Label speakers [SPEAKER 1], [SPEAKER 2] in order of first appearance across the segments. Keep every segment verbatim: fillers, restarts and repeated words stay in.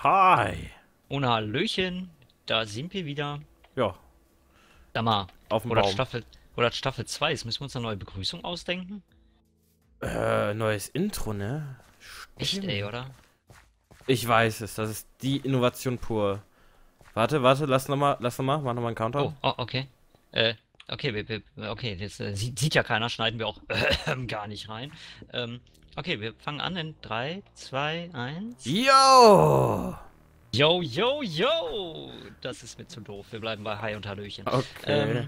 [SPEAKER 1] Hi.
[SPEAKER 2] Ohne Hallöchen, da sind wir wieder.
[SPEAKER 1] Ja,
[SPEAKER 2] Sag mal,
[SPEAKER 1] auf dem
[SPEAKER 2] oder
[SPEAKER 1] Baum.
[SPEAKER 2] Staffel, oder Staffel zwei ist, müssen wir uns eine neue Begrüßung ausdenken?
[SPEAKER 1] Äh, neues Intro, ne?
[SPEAKER 2] Echt, ey,
[SPEAKER 1] Stimmt.
[SPEAKER 2] oder?
[SPEAKER 1] Ich weiß es, das ist die Innovation pur. Warte, warte, lass nochmal, lass nochmal, mach nochmal einen
[SPEAKER 2] Oh,
[SPEAKER 1] Countdown.
[SPEAKER 2] oh, okay. Äh, okay, wir, wir, okay, jetzt äh, sieht, sieht ja keiner, schneiden wir auch äh, gar nicht rein. Ähm, okay, wir fangen an in drei, zwei, eins.
[SPEAKER 1] Yo!
[SPEAKER 2] Yo, yo, yo! Das ist mir zu doof. Wir bleiben bei Hi und Hallöchen.
[SPEAKER 1] Okay.
[SPEAKER 2] Ähm,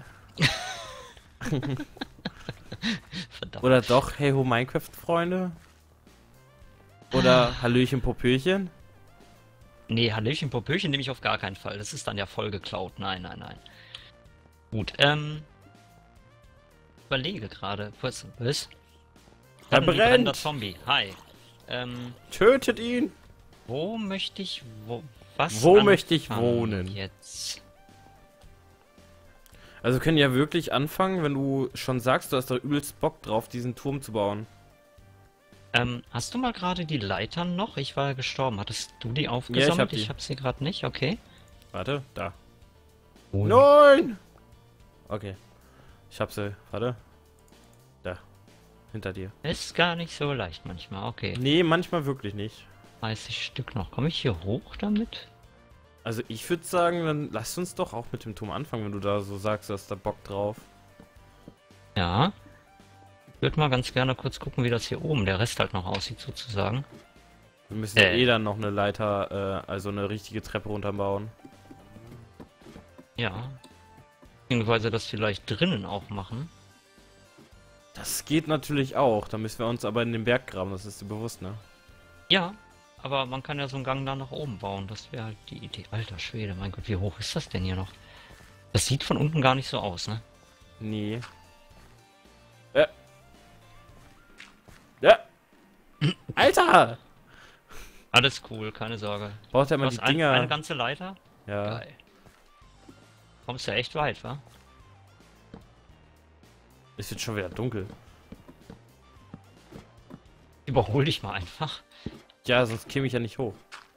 [SPEAKER 2] verdammt.
[SPEAKER 1] Oder doch, hey ho Minecraft-Freunde? Oder Hallöchen Popöchen?
[SPEAKER 2] Nee, Hallöchen Popöchen nehme ich auf gar keinen Fall. Das ist dann ja voll geklaut. Nein, nein, nein. Gut, ähm, überlege gerade. Was? Was?
[SPEAKER 1] Er
[SPEAKER 2] Dann ein brennender
[SPEAKER 1] brennt!
[SPEAKER 2] Zombie. Hi. Ähm,
[SPEAKER 1] Tötet ihn!
[SPEAKER 2] wo möchte ich, wo, was
[SPEAKER 1] Wo möchte ich
[SPEAKER 2] anfangen
[SPEAKER 1] wohnen?
[SPEAKER 2] jetzt?
[SPEAKER 1] Also wir können ja wirklich anfangen, wenn du schon sagst, du hast da übelst Bock drauf, diesen Turm zu bauen.
[SPEAKER 2] Ähm, hast du mal gerade die Leitern noch? Ich war ja gestorben. Hattest du die aufgesammelt?
[SPEAKER 1] hab die.
[SPEAKER 2] Ich hab sie gerade nicht, okay.
[SPEAKER 1] Warte, da.
[SPEAKER 2] Oh.
[SPEAKER 1] Nein! Okay. Ich hab sie. Warte. Da. Hinter dir.
[SPEAKER 2] Ist gar nicht so leicht manchmal, okay.
[SPEAKER 1] Nee, manchmal wirklich nicht.
[SPEAKER 2] dreißig Stück noch. Komme ich hier hoch damit?
[SPEAKER 1] Also ich würde sagen, dann lass uns doch auch mit dem Turm anfangen, wenn du da so sagst, du hast da Bock drauf.
[SPEAKER 2] Ja. Ich würde mal ganz gerne kurz gucken, wie das hier oben, der Rest halt noch aussieht sozusagen.
[SPEAKER 1] Wir müssen
[SPEAKER 2] Äh.
[SPEAKER 1] eh dann noch eine Leiter, äh, also eine richtige Treppe runterbauen.
[SPEAKER 2] Ja. Beziehungsweise das vielleicht drinnen auch machen.
[SPEAKER 1] Das geht natürlich auch. Da müssen wir uns aber in den Berg graben, das ist dir bewusst, ne?
[SPEAKER 2] Ja, aber man kann ja so einen Gang da nach oben bauen. Das wäre halt die Idee. Alter Schwede, mein Gott, wie hoch ist das denn hier noch? Das sieht von unten gar nicht so aus, ne?
[SPEAKER 1] Nee. Äh. Ja. Alter!
[SPEAKER 2] Alles cool, keine Sorge.
[SPEAKER 1] Braucht er
[SPEAKER 2] Du
[SPEAKER 1] mal
[SPEAKER 2] hast
[SPEAKER 1] die
[SPEAKER 2] ein,
[SPEAKER 1] Dinger.
[SPEAKER 2] eine ganze Leiter?
[SPEAKER 1] Ja.
[SPEAKER 2] Geil. Kommst ja echt weit, wa?
[SPEAKER 1] Es wird schon wieder dunkel.
[SPEAKER 2] Überhol dich mal einfach.
[SPEAKER 1] Ja, sonst käme ich ja nicht hoch.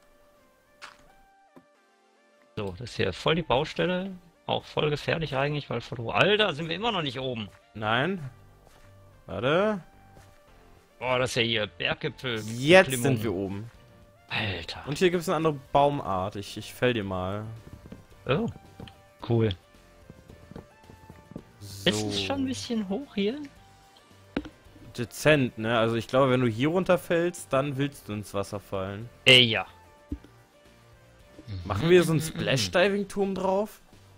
[SPEAKER 2] So, das ist hier voll die Baustelle. Auch voll gefährlich eigentlich, weil Foto. Alter, sind wir immer noch nicht oben.
[SPEAKER 1] Nein. Warte.
[SPEAKER 2] Boah, das ist ja hier Berggipfel.
[SPEAKER 1] Jetzt
[SPEAKER 2] Beklimmung.
[SPEAKER 1] sind wir oben.
[SPEAKER 2] Alter.
[SPEAKER 1] Und hier gibt es eine andere Baumart. Ich, ich fäll dir mal.
[SPEAKER 2] Oh, cool.
[SPEAKER 1] So.
[SPEAKER 2] Ist es schon ein bisschen hoch hier?
[SPEAKER 1] Dezent, ne? Also ich glaube, wenn du hier runterfällst, dann willst du ins Wasser fallen.
[SPEAKER 2] Ey, ja.
[SPEAKER 1] Machen wir so einen Splash-Diving-Turm drauf?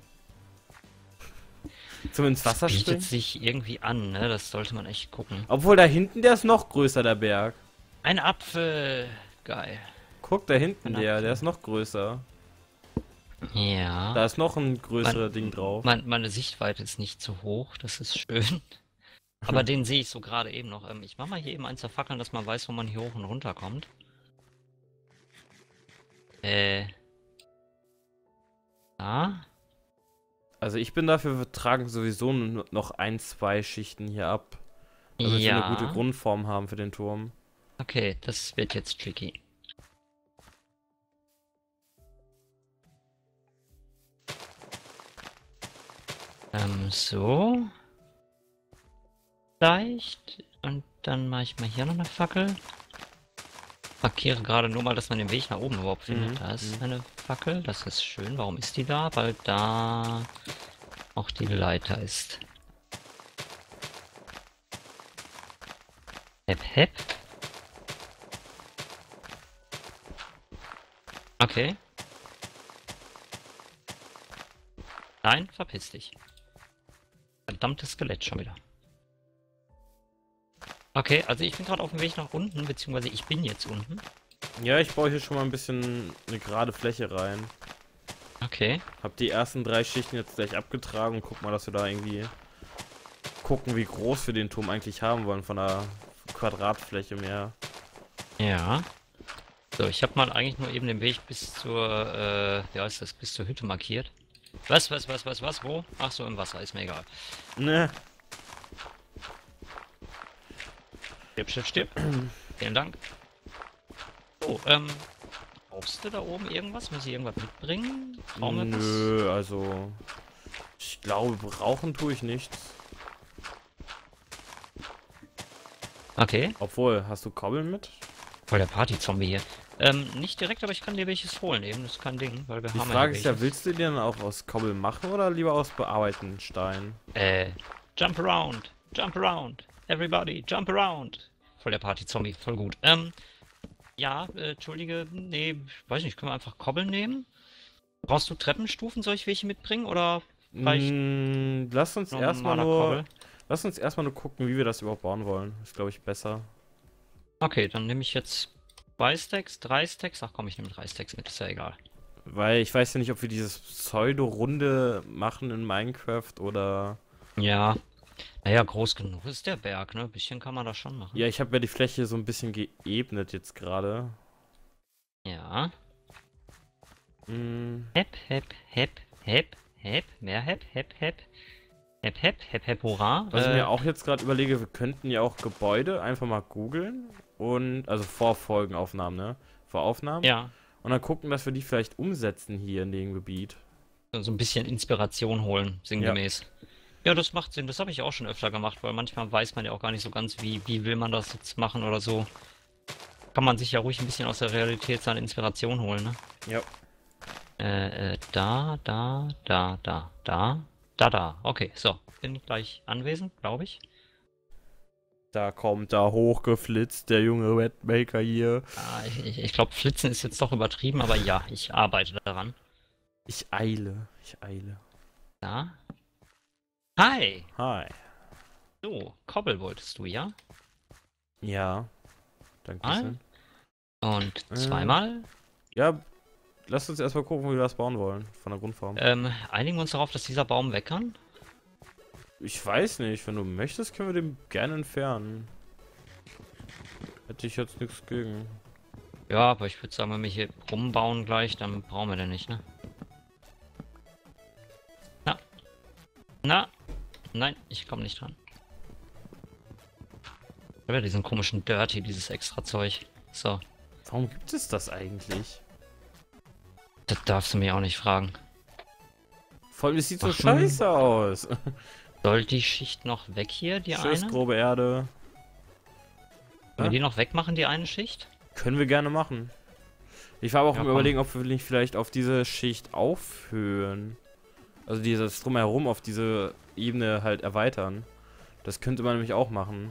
[SPEAKER 1] Zum ins Wasser
[SPEAKER 2] Das bietet
[SPEAKER 1] springen?
[SPEAKER 2] sich irgendwie an, ne? Das sollte man echt gucken.
[SPEAKER 1] Obwohl, da hinten, der ist noch größer, der Berg.
[SPEAKER 2] Ein Apfel. Geil.
[SPEAKER 1] Guck, da hinten
[SPEAKER 2] Ein
[SPEAKER 1] der,
[SPEAKER 2] Apfel.
[SPEAKER 1] der ist noch größer.
[SPEAKER 2] Ja.
[SPEAKER 1] Da ist noch ein größerer
[SPEAKER 2] Mein-
[SPEAKER 1] Ding drauf.
[SPEAKER 2] Mein, meine Sichtweite ist nicht so hoch, das ist schön. Aber den sehe ich so gerade eben noch. Ähm, ich mache mal hier eben eins zerfackeln, dass man weiß, wo man hier hoch und runter kommt. Äh. Ja.
[SPEAKER 1] Also ich bin dafür, wir tragen sowieso nur noch ein, zwei Schichten hier ab. Damit wir eine gute
[SPEAKER 2] Ja.
[SPEAKER 1] Grundform haben für den Turm.
[SPEAKER 2] Okay, das wird jetzt tricky. Ähm, so. Leicht. Und dann mache ich mal hier noch eine Fackel. Markiere gerade nur mal, dass man den Weg nach oben überhaupt findet.
[SPEAKER 1] Mhm,
[SPEAKER 2] Da ist
[SPEAKER 1] mhm.
[SPEAKER 2] eine Fackel, das ist schön. Warum ist die da? Weil da auch die Leiter ist. Hep, hep. Okay. Nein, verpiss dich. Verdammtes Skelett schon wieder. Okay, also ich bin gerade auf dem Weg nach unten, beziehungsweise ich bin jetzt unten.
[SPEAKER 1] Ja, ich baue hier schon mal ein bisschen eine gerade Fläche rein.
[SPEAKER 2] Okay.
[SPEAKER 1] Hab die ersten drei Schichten jetzt gleich abgetragen und guck mal, dass wir da irgendwie gucken, wie groß wir den Turm eigentlich haben wollen von der Quadratfläche mehr.
[SPEAKER 2] Ja. So, ich habe mal eigentlich nur eben den Weg bis zur, äh, wie heißt das, bis zur Hütte markiert. Was, was, was, was, was, wo? Ach so, im Wasser, ist mir egal.
[SPEAKER 1] Ne.
[SPEAKER 2] Stirb, stirb, stirb. Vielen Dank. So, ähm, Brauchst du da oben irgendwas? Muss ich irgendwas mitbringen? Brauchen wir was?
[SPEAKER 1] Nö, also... Ich glaube, brauchen tue ich nichts.
[SPEAKER 2] Okay.
[SPEAKER 1] Obwohl, hast du Kobbeln mit?
[SPEAKER 2] Voll der Party-Zombie hier. Ähm, nicht direkt, aber ich kann dir welches holen eben. Das ist kein Ding, weil wir
[SPEAKER 1] Die
[SPEAKER 2] haben
[SPEAKER 1] Frage
[SPEAKER 2] ja
[SPEAKER 1] ist ja,
[SPEAKER 2] welches.
[SPEAKER 1] willst du die dann auch aus Kobbeln machen oder lieber aus bearbeiteten Stein?
[SPEAKER 2] Äh, jump around, jump around, everybody, jump around. Voll der Party-Zombie, voll gut. Ähm, ja, äh, entschuldige, nee, weiß nicht, können wir einfach Kobbeln nehmen? Brauchst du Treppenstufen, soll ich welche mitbringen oder reicht
[SPEAKER 1] Mm, lass uns erstmal
[SPEAKER 2] normaler
[SPEAKER 1] nur...
[SPEAKER 2] Kobbel?
[SPEAKER 1] Lass uns erstmal nur gucken, wie wir das überhaupt bauen wollen. Ist, glaube ich, besser.
[SPEAKER 2] Okay, dann nehme ich jetzt zwei Stacks, drei Stacks. Ach komm, ich nehme drei Stacks mit, ist ja egal.
[SPEAKER 1] Weil ich weiß ja nicht, ob wir dieses Pseudo-Runde machen in Minecraft oder...
[SPEAKER 2] Ja, naja, groß genug ist der Berg, ne? Ein bisschen kann man da schon machen.
[SPEAKER 1] Ja, ich habe ja die Fläche so ein bisschen geebnet jetzt gerade.
[SPEAKER 2] Ja.
[SPEAKER 1] Mm,
[SPEAKER 2] Hep, hep, hep, hep, hep, mehr hep, hep, hep. Hep, hep, hep, hep, hurra.
[SPEAKER 1] was ich
[SPEAKER 2] Äh,
[SPEAKER 1] mir auch jetzt gerade überlege, wir könnten ja auch Gebäude einfach mal googeln und... Also vor Folgenaufnahmen, ne? Vor Aufnahmen.
[SPEAKER 2] ja,
[SPEAKER 1] Und dann gucken, dass wir die vielleicht umsetzen hier in dem Gebiet.
[SPEAKER 2] so ein bisschen Inspiration holen, sinngemäß. Ja, das macht Sinn. Das habe ich auch schon öfter gemacht, weil manchmal weiß man ja auch gar nicht so ganz, wie, wie will man das jetzt machen oder so. Kann man sich ja ruhig ein bisschen aus der Realität seine Inspiration holen, ne?
[SPEAKER 1] Ja.
[SPEAKER 2] Äh, äh, da, da, da, da, da, da, da. Okay, so. Bin gleich anwesend, glaube ich.
[SPEAKER 1] Da kommt da hochgeflitzt, der junge Wetmaker hier.
[SPEAKER 2] Ah, ich ich, ich glaube, Flitzen ist jetzt doch übertrieben, aber ja, ich arbeite daran.
[SPEAKER 1] Ich eile, ich eile.
[SPEAKER 2] Da. Hi!
[SPEAKER 1] Hi.
[SPEAKER 2] So, Kobbel wolltest du, ja?
[SPEAKER 1] Ja. Dankeschön.
[SPEAKER 2] Und
[SPEAKER 1] Äh.
[SPEAKER 2] zweimal.
[SPEAKER 1] Ja, lass uns erstmal gucken, wie wir das bauen wollen. Von der Grundform.
[SPEAKER 2] Ähm, einigen wir uns darauf, dass dieser Baum weg kann?
[SPEAKER 1] Ich weiß nicht, wenn du möchtest, können wir den gerne entfernen. Hätte ich jetzt nichts gegen.
[SPEAKER 2] Ja, aber ich würde sagen, wenn wir hier rumbauen gleich, dann brauchen wir den nicht, ne? Na. Na. Nein, ich komme nicht dran. Ich habe ja diesen komischen Dirty, dieses extra Zeug. So,
[SPEAKER 1] Warum gibt es das eigentlich?
[SPEAKER 2] das darfst du mir auch nicht fragen.
[SPEAKER 1] Vor allem, das sieht so
[SPEAKER 2] Ach, Mann.
[SPEAKER 1] scheiße aus.
[SPEAKER 2] Soll die Schicht noch weg hier, die
[SPEAKER 1] Tschüss,
[SPEAKER 2] eine?
[SPEAKER 1] grobe Erde.
[SPEAKER 2] Können wir die noch wegmachen, die eine Schicht?
[SPEAKER 1] Können wir gerne machen. Ich war aber auch
[SPEAKER 2] Ja,
[SPEAKER 1] am
[SPEAKER 2] komm.
[SPEAKER 1] Überlegen, ob wir nicht vielleicht auf diese Schicht aufhöhen. Also dieses Drumherum auf diese Ebene halt erweitern. Das könnte man nämlich auch machen.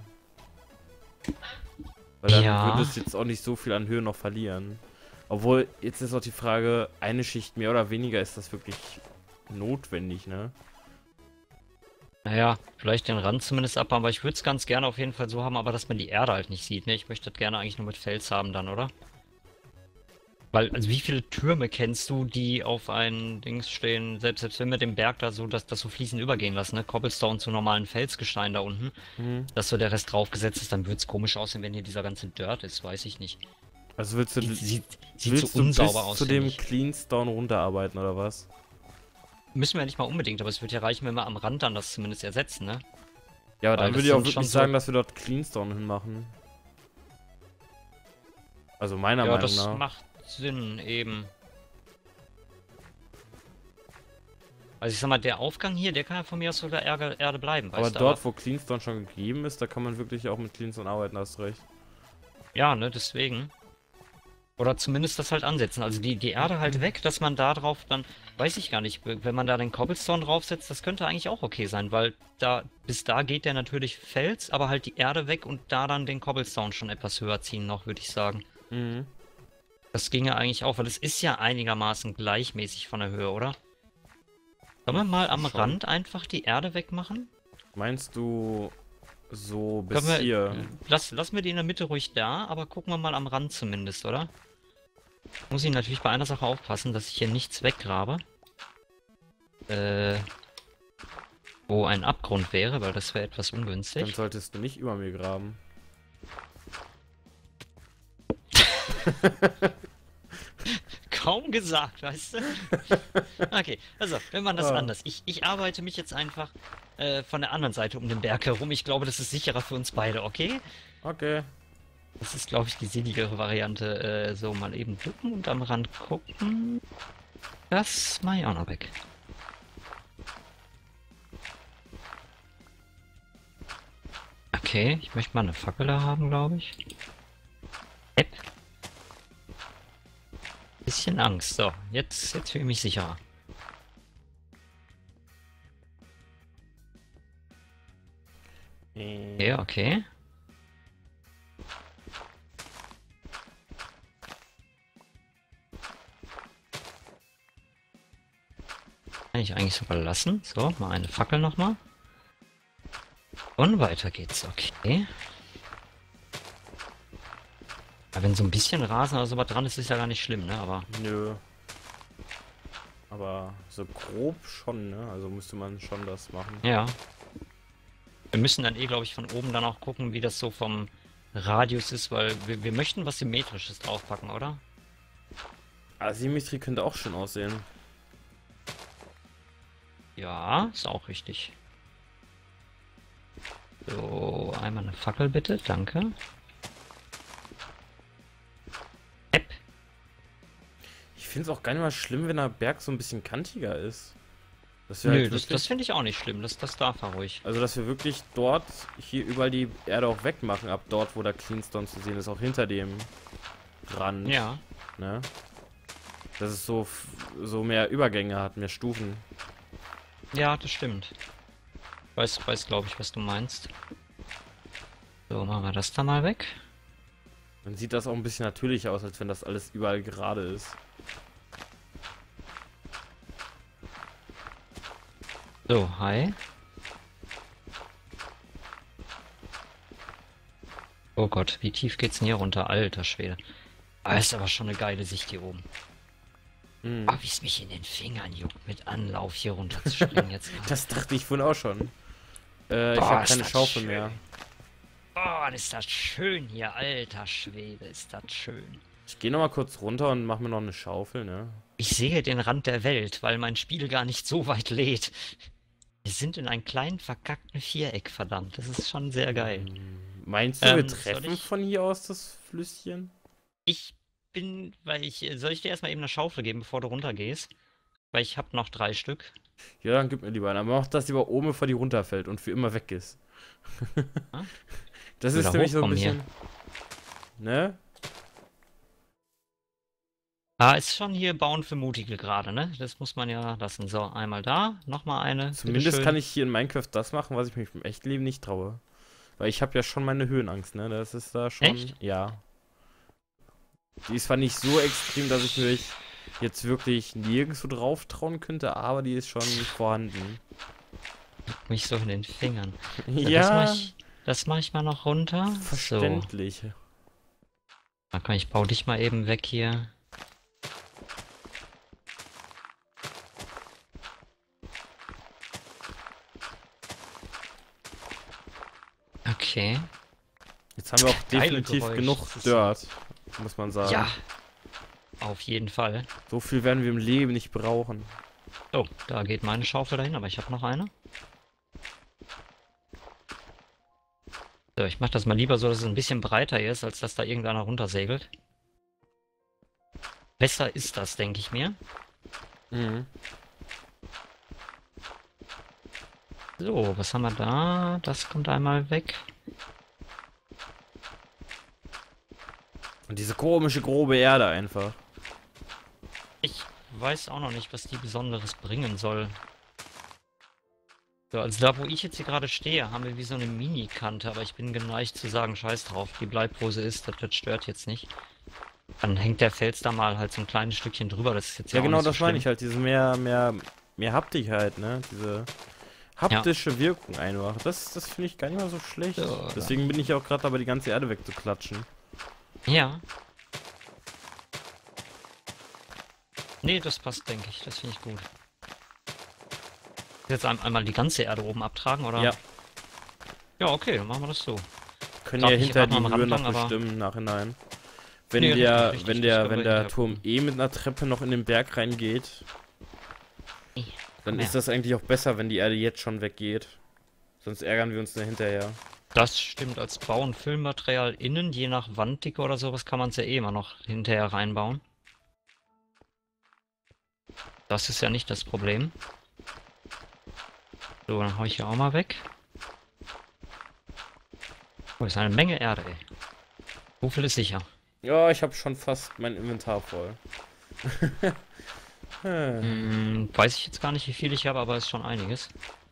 [SPEAKER 1] Weil dann
[SPEAKER 2] Ja.
[SPEAKER 1] würde es jetzt auch nicht so viel an Höhe noch verlieren. Obwohl, jetzt ist auch die Frage, eine Schicht mehr oder weniger, ist das wirklich notwendig, ne?
[SPEAKER 2] Naja, vielleicht den Rand zumindest abbauen, aber ich würde es ganz gerne auf jeden Fall so haben, aber dass man die Erde halt nicht sieht, ne? Ich möchte das gerne eigentlich nur mit Fels haben dann, oder? Weil, also wie viele Türme kennst du, die auf einen Dings stehen, selbst, selbst wenn wir den Berg da so, dass das so fließend übergehen lassen, ne? Cobblestone zu normalen Felsgestein da unten,
[SPEAKER 1] Mhm.
[SPEAKER 2] dass so der Rest draufgesetzt ist, dann würde es komisch aussehen, wenn hier dieser ganze Dirt ist, weiß ich nicht.
[SPEAKER 1] Also willst du,
[SPEAKER 2] Sieht, sieht, sieht
[SPEAKER 1] willst
[SPEAKER 2] so
[SPEAKER 1] du
[SPEAKER 2] unsauber
[SPEAKER 1] bis
[SPEAKER 2] aus,
[SPEAKER 1] zu
[SPEAKER 2] finde
[SPEAKER 1] dem
[SPEAKER 2] ich.
[SPEAKER 1] Cleanstone runterarbeiten, oder was?
[SPEAKER 2] Müssen wir nicht mal unbedingt, aber es wird ja reichen, wenn wir am Rand dann das zumindest ersetzen, ne?
[SPEAKER 1] Ja, aber
[SPEAKER 2] Weil
[SPEAKER 1] dann
[SPEAKER 2] das
[SPEAKER 1] würde ich auch
[SPEAKER 2] sind schon
[SPEAKER 1] wirklich
[SPEAKER 2] so-
[SPEAKER 1] sagen, dass wir dort Cleanstone hinmachen. Also meiner
[SPEAKER 2] Ja,
[SPEAKER 1] Meinung
[SPEAKER 2] das
[SPEAKER 1] nach.
[SPEAKER 2] macht Sinn, eben. Also ich sag mal, der Aufgang hier, der kann ja von mir aus sogar Erde, Erde bleiben,
[SPEAKER 1] Aber
[SPEAKER 2] weißt du,
[SPEAKER 1] dort, wo Cleanstone schon gegeben ist, da kann man wirklich auch mit Cleanstone arbeiten, hast recht.
[SPEAKER 2] ja, ne, deswegen. Oder zumindest das halt ansetzen. Also die, die Erde halt weg, dass man da drauf dann, weiß ich gar nicht, wenn man da den Cobblestone draufsetzt, das könnte eigentlich auch okay sein, weil da, bis da geht der natürlich Fels, aber halt die Erde weg und da dann den Cobblestone schon etwas höher ziehen noch, würde ich sagen.
[SPEAKER 1] Mhm.
[SPEAKER 2] Das ginge eigentlich auch, weil es ist ja einigermaßen gleichmäßig von der Höhe, oder? Sollen wir mal am
[SPEAKER 1] Schon.
[SPEAKER 2] Rand einfach die Erde wegmachen?
[SPEAKER 1] Meinst du so bis
[SPEAKER 2] Können wir,
[SPEAKER 1] hier?
[SPEAKER 2] lass, lassen wir die in der Mitte ruhig da, aber gucken wir mal am Rand zumindest, oder? Muss ich natürlich bei einer Sache aufpassen, dass ich hier nichts weggrabe. Äh, wo ein Abgrund wäre, weil das wäre etwas
[SPEAKER 1] Dann
[SPEAKER 2] ungünstig.
[SPEAKER 1] solltest du nicht über mir graben.
[SPEAKER 2] Kaum gesagt, weißt du? Okay, also, wenn man das
[SPEAKER 1] Ah.
[SPEAKER 2] anders. Ich, ich arbeite mich jetzt einfach äh, von der anderen Seite um den Berg herum. Ich glaube, das ist sicherer für uns beide, okay?
[SPEAKER 1] Okay.
[SPEAKER 2] Das ist, glaube ich, die sinnigere Variante. Äh, so, mal eben ducken und am Rand gucken. Das mache ich auch noch weg. Okay, ich möchte mal eine Fackel da haben, glaube ich. App. Bisschen Angst. So, jetzt, jetzt fühle ich mich sicherer.
[SPEAKER 1] Äh,
[SPEAKER 2] Ja, okay. Kann ich eigentlich sogar lassen. So, mal eine Fackel nochmal. Und weiter geht's, okay. Aber wenn so ein bisschen Rasen oder sowas dran ist, ist ja gar nicht schlimm, ne? Aber
[SPEAKER 1] nö. Aber so grob schon, ne? Also müsste man schon das machen.
[SPEAKER 2] ja. Wir müssen dann eh, glaube ich, von oben dann auch gucken, wie das so vom Radius ist, weil wir, wir möchten was Symmetrisches draufpacken, oder?
[SPEAKER 1] Asymmetrie könnte auch schön aussehen.
[SPEAKER 2] Ja, ist auch richtig. So, einmal eine Fackel bitte, danke. App.
[SPEAKER 1] Ich finde es auch gar nicht mal schlimm, wenn der Berg so ein bisschen kantiger ist. Dass wir
[SPEAKER 2] Nö,
[SPEAKER 1] halt
[SPEAKER 2] das,
[SPEAKER 1] wirklich,
[SPEAKER 2] das finde ich auch nicht schlimm, das, das darf er ruhig.
[SPEAKER 1] also dass wir wirklich dort hier überall die Erde auch wegmachen, ab dort, wo der Cleanstone zu sehen ist, auch hinter dem Rand.
[SPEAKER 2] Ja,
[SPEAKER 1] Ne? Dass es so, f- so mehr Übergänge hat, mehr Stufen.
[SPEAKER 2] ja, das stimmt. Weiß, weiß, glaube ich, was du meinst. So, machen wir das da mal weg.
[SPEAKER 1] Dann sieht das auch ein bisschen natürlicher aus, als wenn das alles überall gerade ist.
[SPEAKER 2] So, hi. Oh Gott, wie tief geht's denn hier runter? Alter Schwede. Ah, ist aber schon eine geile Sicht hier oben.
[SPEAKER 1] Mhm.
[SPEAKER 2] Ah, wie es mich in den Fingern juckt, mit Anlauf hier runter zu springen jetzt gerade.
[SPEAKER 1] Das dachte ich vorhin auch schon. Äh, ich
[SPEAKER 2] Boah,
[SPEAKER 1] habe
[SPEAKER 2] ist
[SPEAKER 1] keine
[SPEAKER 2] das
[SPEAKER 1] Schaufel
[SPEAKER 2] schön.
[SPEAKER 1] mehr.
[SPEAKER 2] Oh, ist das schön hier, alter Schwede, ist das schön.
[SPEAKER 1] Ich gehe nochmal kurz runter und mache mir noch eine Schaufel, ne?
[SPEAKER 2] Ich sehe den Rand der Welt, weil mein Spiel gar nicht so weit lädt. Wir sind in einem kleinen verkackten Viereck, verdammt. Das ist schon sehr geil.
[SPEAKER 1] Meinst du, wir
[SPEAKER 2] Ähm, soll
[SPEAKER 1] treffen
[SPEAKER 2] ich-
[SPEAKER 1] von hier aus das Flüsschen?
[SPEAKER 2] Ich bin, weil ich, soll ich dir erstmal eben eine Schaufel geben, bevor du runtergehst? Weil ich habe noch drei Stück.
[SPEAKER 1] Ja, dann gib mir lieber einen. Aber mach, dass lieber oben, bevor die runterfällt und für immer weg ist.
[SPEAKER 2] Ah?
[SPEAKER 1] Das
[SPEAKER 2] Wieder
[SPEAKER 1] ist nämlich so ein
[SPEAKER 2] hochkommen hier.
[SPEAKER 1] bisschen. Ne?
[SPEAKER 2] Ah, ist schon hier bauen für Mutige gerade, ne? Das muss man ja lassen. So, einmal da, nochmal eine.
[SPEAKER 1] Zumindest
[SPEAKER 2] bitteschön.
[SPEAKER 1] kann ich hier in Minecraft das machen, was ich mich im echten Leben nicht traue. Weil ich habe ja schon meine Höhenangst, ne? Das ist da schon.
[SPEAKER 2] Echt?
[SPEAKER 1] Ja. Die ist zwar nicht so extrem, dass ich mich jetzt wirklich nirgendwo drauf trauen könnte, aber die ist schon vorhanden.
[SPEAKER 2] Mich so in den Fingern. So, Das
[SPEAKER 1] Ja,
[SPEAKER 2] mach ich, das mach ich mal noch runter. So,
[SPEAKER 1] verständlich.
[SPEAKER 2] dann kann ich bau dich mal eben weg hier. Okay.
[SPEAKER 1] Jetzt haben wir auch
[SPEAKER 2] Geile
[SPEAKER 1] definitiv
[SPEAKER 2] Geräusch,
[SPEAKER 1] genug
[SPEAKER 2] das ist
[SPEAKER 1] Dirt, muss man sagen.
[SPEAKER 2] Ja. Auf jeden Fall.
[SPEAKER 1] So viel werden wir im Leben nicht brauchen.
[SPEAKER 2] Oh, da geht meine Schaufel dahin, aber ich habe noch eine. So, ich mache das mal lieber so, dass es ein bisschen breiter ist, als dass da irgendeiner runtersegelt. Besser ist das, denke ich mir.
[SPEAKER 1] Mhm.
[SPEAKER 2] So, was haben wir da? Das kommt einmal weg.
[SPEAKER 1] Und diese komische, grobe Erde einfach.
[SPEAKER 2] Ich weiß auch noch nicht, was die Besonderes bringen soll. So, also da, wo ich jetzt hier gerade stehe, haben wir wie so eine Mini-Kante, aber ich bin geneigt zu sagen, scheiß drauf, die bleibt, wo sie ist, das, das stört jetzt nicht. Dann hängt der Fels da mal halt so ein kleines Stückchen drüber, das ist jetzt ja,
[SPEAKER 1] Ja,
[SPEAKER 2] auch
[SPEAKER 1] genau,
[SPEAKER 2] nicht so
[SPEAKER 1] das meine
[SPEAKER 2] schlimm.
[SPEAKER 1] ich halt. Diese mehr, mehr, mehr Haptigkeit, ne? Diese haptische Wirkung einfach. Das, das finde ich gar nicht mal so schlecht.
[SPEAKER 2] So,
[SPEAKER 1] Deswegen bin ich auch gerade dabei, die ganze Erde wegzuklatschen.
[SPEAKER 2] Ja. Nee, das passt, denke ich. Das finde ich gut. Jetzt ein, einmal die ganze Erde oben abtragen, oder?
[SPEAKER 1] Ja.
[SPEAKER 2] Ja, okay, dann machen wir das so.
[SPEAKER 1] Können
[SPEAKER 2] Darf
[SPEAKER 1] ja
[SPEAKER 2] ich
[SPEAKER 1] hinter
[SPEAKER 2] gerade
[SPEAKER 1] die
[SPEAKER 2] mal am
[SPEAKER 1] Höhe
[SPEAKER 2] Rand
[SPEAKER 1] noch
[SPEAKER 2] lang, aber-
[SPEAKER 1] bestimmen im Nachhinein. Wenn
[SPEAKER 2] Nee,
[SPEAKER 1] der,
[SPEAKER 2] richtig, richtig,
[SPEAKER 1] wenn
[SPEAKER 2] das
[SPEAKER 1] der,
[SPEAKER 2] können
[SPEAKER 1] wenn
[SPEAKER 2] wir
[SPEAKER 1] der
[SPEAKER 2] hinterher
[SPEAKER 1] Turm
[SPEAKER 2] gucken.
[SPEAKER 1] eh mit einer Treppe noch in den Berg reingeht,
[SPEAKER 2] Eh,
[SPEAKER 1] dann
[SPEAKER 2] komm
[SPEAKER 1] ist
[SPEAKER 2] her.
[SPEAKER 1] das eigentlich auch besser, wenn die Erde jetzt schon weggeht. Sonst ärgern wir uns dann hinterher.
[SPEAKER 2] Das stimmt, als Bau- und Füllmaterial innen, je nach Wanddicke oder sowas, kann man es ja eh immer noch hinterher reinbauen. Das ist ja nicht das Problem. So, dann hau ich hier auch mal weg. Oh, ist eine Menge Erde, ey. So viel ist sicher.
[SPEAKER 1] Ja, ich habe schon fast mein Inventar voll. Hm.
[SPEAKER 2] Hm, weiß ich jetzt gar nicht, wie viel ich habe, aber es ist schon einiges.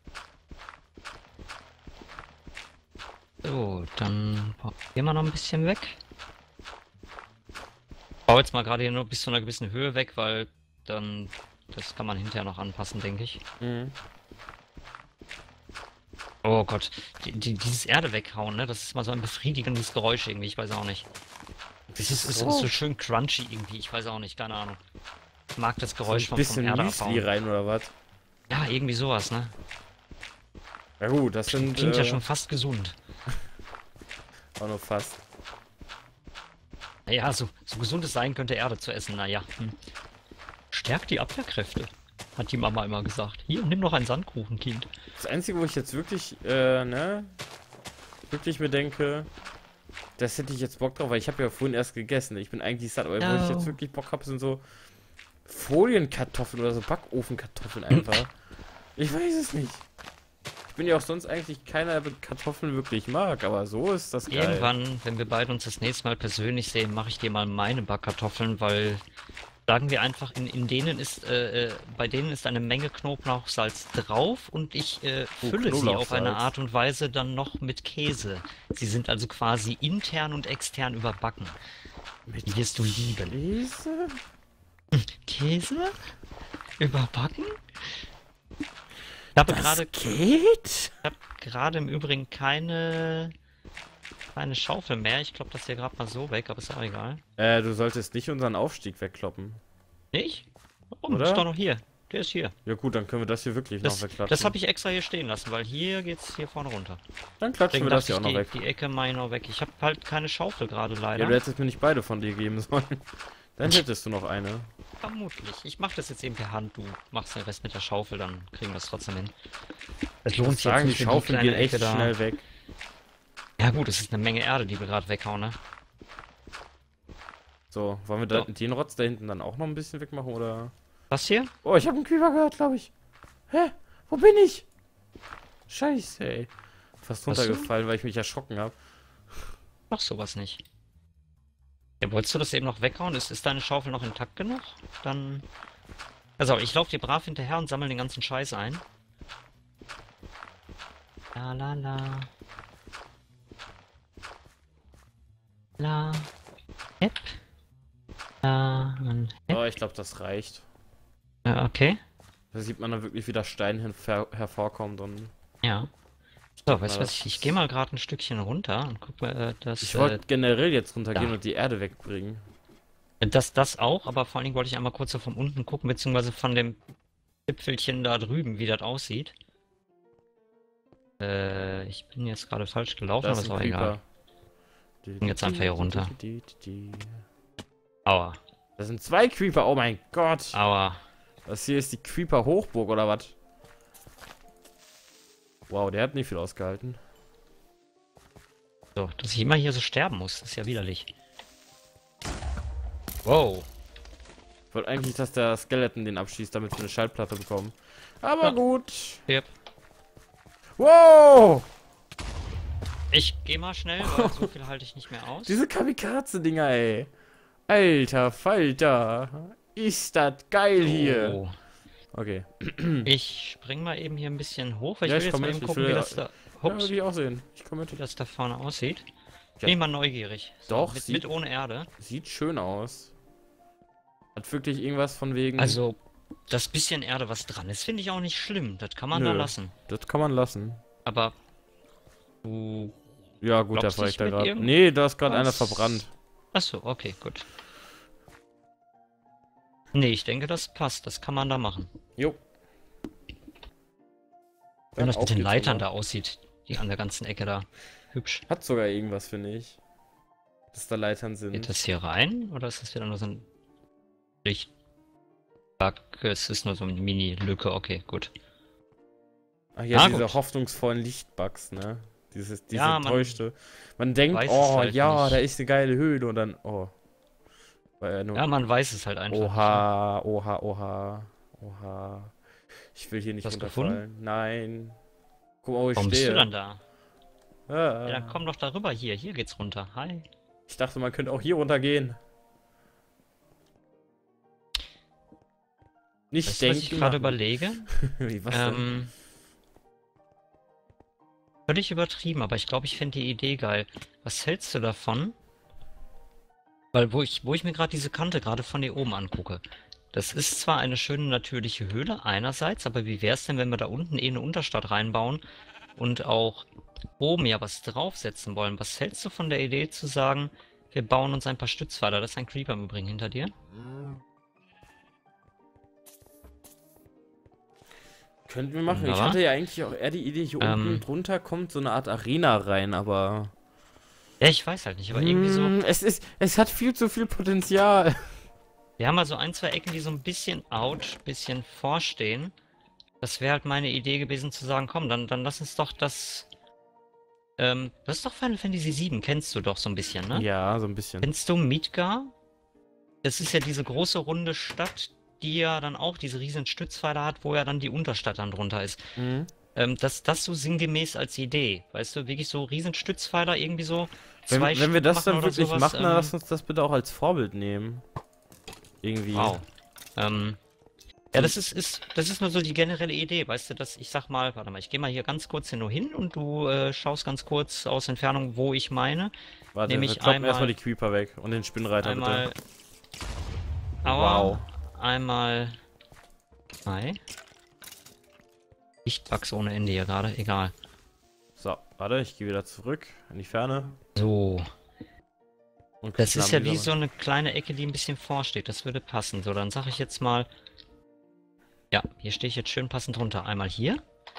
[SPEAKER 2] So, dann gehen wir noch ein bisschen weg. Ich baue jetzt mal gerade hier nur bis zu einer gewissen Höhe weg, weil dann, das kann man hinterher noch anpassen, denke ich.
[SPEAKER 1] Mhm.
[SPEAKER 2] Oh Gott, die, die, dieses Erde weghauen, ne? Das ist mal so ein befriedigendes Geräusch irgendwie, ich weiß auch nicht. Es ist, es ist so schön crunchy irgendwie, ich weiß auch nicht, keine Ahnung. Ich mag das Geräusch
[SPEAKER 1] So
[SPEAKER 2] vom,
[SPEAKER 1] ein
[SPEAKER 2] vom
[SPEAKER 1] bisschen
[SPEAKER 2] Erde
[SPEAKER 1] Müsli
[SPEAKER 2] abbauen.
[SPEAKER 1] rein oder was?
[SPEAKER 2] Ja, irgendwie sowas, ne?
[SPEAKER 1] Ja gut, das sind
[SPEAKER 2] Klingt
[SPEAKER 1] äh,
[SPEAKER 2] ja schon fast gesund.
[SPEAKER 1] auch nur fast.
[SPEAKER 2] Naja, so, so gesund es sein könnte, Erde zu essen, naja. Hm. Stärkt die Abwehrkräfte, hat die Mama immer gesagt. Hier, nimm noch ein Sandkuchenkind.
[SPEAKER 1] Das Einzige, wo ich jetzt wirklich, äh, ne, wirklich mir denke, das hätte ich jetzt Bock drauf, weil ich habe ja vorhin erst gegessen. Ich bin eigentlich satt, aber wo ich jetzt
[SPEAKER 2] No.
[SPEAKER 1] wirklich Bock habe, sind so Folienkartoffeln oder so Backofenkartoffeln einfach. Ich weiß es nicht. Ich bin ja auch sonst eigentlich keiner, der Kartoffeln wirklich mag, aber so ist das geil.
[SPEAKER 2] Irgendwann, wenn wir beide uns das nächste Mal persönlich sehen, mache ich dir mal meine Backkartoffeln, weil sagen wir einfach, in, in denen ist, äh, äh, bei denen ist eine Menge Knoblauchsalz drauf und ich äh,
[SPEAKER 1] Oh,
[SPEAKER 2] fülle sie auf eine
[SPEAKER 1] Knoblauchsalz.
[SPEAKER 2] Art und Weise dann noch mit Käse. Sie sind also quasi intern und extern überbacken.
[SPEAKER 1] Mit
[SPEAKER 2] Die wirst du lieben.
[SPEAKER 1] Käse?
[SPEAKER 2] Käse? Überbacken? Ich habe gerade
[SPEAKER 1] geht?
[SPEAKER 2] ich habe gerade im Übrigen keine keine Schaufel mehr. Ich klopp das hier gerade mal so weg, aber ist auch egal.
[SPEAKER 1] Äh, du solltest nicht unseren Aufstieg wegkloppen.
[SPEAKER 2] Nicht? Warum?
[SPEAKER 1] Oder?
[SPEAKER 2] Ist doch noch hier. Der ist hier.
[SPEAKER 1] Ja gut, dann können wir das hier wirklich
[SPEAKER 2] Das,
[SPEAKER 1] noch wegklatschen.
[SPEAKER 2] das habe ich extra hier stehen lassen, weil hier geht's hier vorne runter.
[SPEAKER 1] Dann klatschen
[SPEAKER 2] Deswegen
[SPEAKER 1] wir das
[SPEAKER 2] dachte
[SPEAKER 1] hier auch
[SPEAKER 2] ich,
[SPEAKER 1] noch
[SPEAKER 2] die,
[SPEAKER 1] weg.
[SPEAKER 2] die Ecke mache ich noch weg. Ich habe halt keine Schaufel gerade leider.
[SPEAKER 1] Ja, du hättest mir nicht beide von dir geben sollen. Dann hättest du noch eine.
[SPEAKER 2] Vermutlich. Ich mache das jetzt eben per Hand. Du machst den Rest mit der Schaufel, dann kriegen wir es trotzdem hin. Es
[SPEAKER 1] Ich
[SPEAKER 2] lohnt
[SPEAKER 1] muss
[SPEAKER 2] sich
[SPEAKER 1] sagen, die
[SPEAKER 2] jetzt nicht, wenn
[SPEAKER 1] Schaufeln
[SPEAKER 2] kleine
[SPEAKER 1] gehen echt
[SPEAKER 2] Ecke da-
[SPEAKER 1] schnell weg.
[SPEAKER 2] Ja gut, es ist eine Menge Erde, die wir gerade weghauen, ne?
[SPEAKER 1] So, wollen wir da,
[SPEAKER 2] So.
[SPEAKER 1] den Rotz da hinten dann auch noch ein bisschen wegmachen, oder?
[SPEAKER 2] Was hier?
[SPEAKER 1] Oh, ich habe einen Creeper gehört, glaube ich. Hä? Wo bin ich? Scheiße, ey. Fast
[SPEAKER 2] Was du?
[SPEAKER 1] runtergefallen, weil ich mich erschrocken habe.
[SPEAKER 2] Mach sowas nicht. Ja, wolltest du das eben noch weghauen? Ist, ist deine Schaufel noch intakt genug? Dann... Also, ich laufe dir brav hinterher und sammle den ganzen Scheiß ein. La la la. La. Hep. La. und Hep.
[SPEAKER 1] Oh, ich glaube, das reicht.
[SPEAKER 2] Ja, okay.
[SPEAKER 1] Da sieht man dann wirklich, wie der Stein hin her hervorkommt und...
[SPEAKER 2] Ja. So, weißt du
[SPEAKER 1] Na,
[SPEAKER 2] was? Ich, ich gehe mal gerade ein Stückchen runter und guck mal, äh, dass...
[SPEAKER 1] Ich
[SPEAKER 2] äh,
[SPEAKER 1] wollte generell jetzt runtergehen
[SPEAKER 2] da.
[SPEAKER 1] und die Erde wegbringen.
[SPEAKER 2] Das, das auch, aber vor allen Dingen wollte ich einmal kurz so von unten gucken, beziehungsweise von dem Gipfelchen da drüben, wie das aussieht. Äh, ich bin jetzt gerade falsch gelaufen,
[SPEAKER 1] Da
[SPEAKER 2] aber
[SPEAKER 1] ist
[SPEAKER 2] ist
[SPEAKER 1] ein
[SPEAKER 2] auch egal.
[SPEAKER 1] Creeper.
[SPEAKER 2] Bin jetzt einfach hier runter.
[SPEAKER 1] Da
[SPEAKER 2] Aua,
[SPEAKER 1] sind zwei Creeper, oh mein Gott.
[SPEAKER 2] aua.
[SPEAKER 1] Das hier ist die Creeper-Hochburg, oder was? Wow, der hat nicht viel ausgehalten.
[SPEAKER 2] So, dass ich immer hier so sterben muss, das ist ja widerlich. Wow.
[SPEAKER 1] Ich wollte eigentlich, dass der Skeleton den abschießt, damit wir eine Schallplatte bekommen. Aber
[SPEAKER 2] Ja.
[SPEAKER 1] gut.
[SPEAKER 2] Yep.
[SPEAKER 1] Wow!
[SPEAKER 2] Ich geh mal schnell, weil so viel halte ich nicht mehr aus.
[SPEAKER 1] Diese Kamikaze-Dinger, ey. Alter Falter. Ist das geil hier.
[SPEAKER 2] Oh.
[SPEAKER 1] Okay.
[SPEAKER 2] Ich spring mal eben hier ein bisschen hoch, weil
[SPEAKER 1] Ja,
[SPEAKER 2] ich
[SPEAKER 1] ich
[SPEAKER 2] will jetzt
[SPEAKER 1] komm
[SPEAKER 2] mal
[SPEAKER 1] mit,
[SPEAKER 2] eben
[SPEAKER 1] ich
[SPEAKER 2] gucken,
[SPEAKER 1] will-
[SPEAKER 2] wie das da...
[SPEAKER 1] Ja,
[SPEAKER 2] Ups,
[SPEAKER 1] will ich auch sehen. Ich komme
[SPEAKER 2] wie
[SPEAKER 1] mit.
[SPEAKER 2] das da vorne aussieht.
[SPEAKER 1] Ja.
[SPEAKER 2] Bin ich mal neugierig. So,
[SPEAKER 1] Doch,
[SPEAKER 2] mit,
[SPEAKER 1] sieht-
[SPEAKER 2] mit ohne Erde.
[SPEAKER 1] Sieht schön aus. Hat wirklich irgendwas von wegen...
[SPEAKER 2] Also, das bisschen Erde, was dran ist, finde ich auch nicht schlimm. Das kann man da
[SPEAKER 1] Nö.
[SPEAKER 2] lassen.
[SPEAKER 1] Das kann man lassen.
[SPEAKER 2] Aber du...
[SPEAKER 1] Ja, gut, der
[SPEAKER 2] Glaubst du,
[SPEAKER 1] vielleicht
[SPEAKER 2] ich
[SPEAKER 1] da
[SPEAKER 2] mit
[SPEAKER 1] gerade.
[SPEAKER 2] irgend-
[SPEAKER 1] Nee, da ist gerade einer
[SPEAKER 2] Was?
[SPEAKER 1] verbrannt.
[SPEAKER 2] Achso, okay, gut. Nee, ich denke, das passt. Das kann man da machen.
[SPEAKER 1] Jo.
[SPEAKER 2] Wenn das
[SPEAKER 1] Auf
[SPEAKER 2] mit den
[SPEAKER 1] geht's
[SPEAKER 2] Leitern
[SPEAKER 1] rüber.
[SPEAKER 2] da aussieht, die an der ganzen Ecke da. Hübsch.
[SPEAKER 1] Hat sogar irgendwas, finde ich. Dass da Leitern
[SPEAKER 2] Geht
[SPEAKER 1] sind.
[SPEAKER 2] das hier rein? Oder ist das wieder nur so ein Lichtbug? Es ist nur so eine Mini-Lücke. Okay, gut.
[SPEAKER 1] Ach ja,
[SPEAKER 2] Ah,
[SPEAKER 1] diese
[SPEAKER 2] gut.
[SPEAKER 1] hoffnungsvollen Lichtbugs, ne? Dieses, diese
[SPEAKER 2] Ja, man
[SPEAKER 1] enttäuschte. Man denkt,
[SPEAKER 2] weiß es
[SPEAKER 1] oh
[SPEAKER 2] halt
[SPEAKER 1] ja,
[SPEAKER 2] nicht.
[SPEAKER 1] da ist eine geile Höhle und dann, oh. War ja nur,
[SPEAKER 2] Ja, man weiß es halt einfach nicht, ne?
[SPEAKER 1] oha, oha, oha, oha. Ich will hier nicht
[SPEAKER 2] Hast du gefunden?
[SPEAKER 1] runterfallen. Nein. Guck mal, wo ich
[SPEAKER 2] Warum bist du
[SPEAKER 1] stehe.
[SPEAKER 2] dann da? Ja, dann
[SPEAKER 1] Ah.
[SPEAKER 2] komm doch darüber. Hier, hier geht's runter. Hi.
[SPEAKER 1] Ich dachte, man könnte auch hier runtergehen. Nicht
[SPEAKER 2] Weißt du, was ich
[SPEAKER 1] denken,
[SPEAKER 2] gerade
[SPEAKER 1] machen.
[SPEAKER 2] überlege?
[SPEAKER 1] Wie, was denn?
[SPEAKER 2] Ähm, völlig übertrieben, aber ich glaube, ich finde die Idee geil. Was hältst du davon? Weil wo ich, wo ich mir gerade diese Kante gerade von hier oben angucke. Das ist zwar eine schöne natürliche Höhle einerseits, aber wie wäre es denn, wenn wir da unten eh eine Unterstadt reinbauen und auch oben ja was draufsetzen wollen? Was hältst du von der Idee zu sagen, wir bauen uns ein paar Stützpfeiler? Das ist ein Creeper im Übrigen hinter dir.
[SPEAKER 1] Könnten wir machen. Ich
[SPEAKER 2] Wunderbar.
[SPEAKER 1] hatte ja eigentlich auch eher die Idee, hier
[SPEAKER 2] Ähm.
[SPEAKER 1] unten drunter kommt so eine Art Arena rein, aber.
[SPEAKER 2] Ja, ich weiß halt nicht, aber irgendwie so.
[SPEAKER 1] Hm, es ist, es hat viel zu viel Potenzial.
[SPEAKER 2] Wir haben mal so ein, zwei Ecken, die so ein bisschen ouch, bisschen vorstehen. Das wäre halt meine Idee gewesen zu sagen, komm, dann, dann lass uns doch das. Ähm, das ist doch Final Fantasy sieben, kennst du doch so ein bisschen, ne?
[SPEAKER 1] Ja, so ein bisschen.
[SPEAKER 2] Kennst du Midgar? Das ist ja diese große runde Stadt, die ja dann auch diese riesen Stützpfeiler hat, wo ja dann die Unterstadt dann drunter ist.
[SPEAKER 1] Mhm.
[SPEAKER 2] Ähm, das, das so sinngemäß als Idee, weißt du, wirklich so riesen Stützpfeiler irgendwie so
[SPEAKER 1] Wenn,
[SPEAKER 2] zwei
[SPEAKER 1] wenn wir
[SPEAKER 2] Stück
[SPEAKER 1] das
[SPEAKER 2] machen
[SPEAKER 1] dann
[SPEAKER 2] oder
[SPEAKER 1] wirklich
[SPEAKER 2] sowas,
[SPEAKER 1] machen, dann
[SPEAKER 2] ähm,
[SPEAKER 1] lass uns das bitte auch als Vorbild nehmen. Irgendwie.
[SPEAKER 2] wow. Ähm, ja, das ist, ist, das ist nur so die generelle Idee, weißt du, dass ich sag mal, warte mal, ich gehe mal hier ganz kurz hier nur hin und du äh, schaust ganz kurz aus Entfernung, wo ich meine.
[SPEAKER 1] Warte, wir
[SPEAKER 2] Nämlich
[SPEAKER 1] kloppen erstmal
[SPEAKER 2] einmal,
[SPEAKER 1] die Creeper weg und den Spinnreiter
[SPEAKER 2] einmal,
[SPEAKER 1] bitte.
[SPEAKER 2] Aua,
[SPEAKER 1] Wow.
[SPEAKER 2] einmal, hi. Lichtwachs ohne Ende hier gerade, egal.
[SPEAKER 1] So, warte, ich gehe wieder zurück in die Ferne.
[SPEAKER 2] So,
[SPEAKER 1] Und
[SPEAKER 2] das ist ja
[SPEAKER 1] wieder
[SPEAKER 2] wie
[SPEAKER 1] mal-
[SPEAKER 2] so eine kleine Ecke, die ein bisschen vorsteht, das würde passen. So, dann sage ich jetzt mal, ja, hier stehe ich jetzt schön passend drunter. Einmal hier,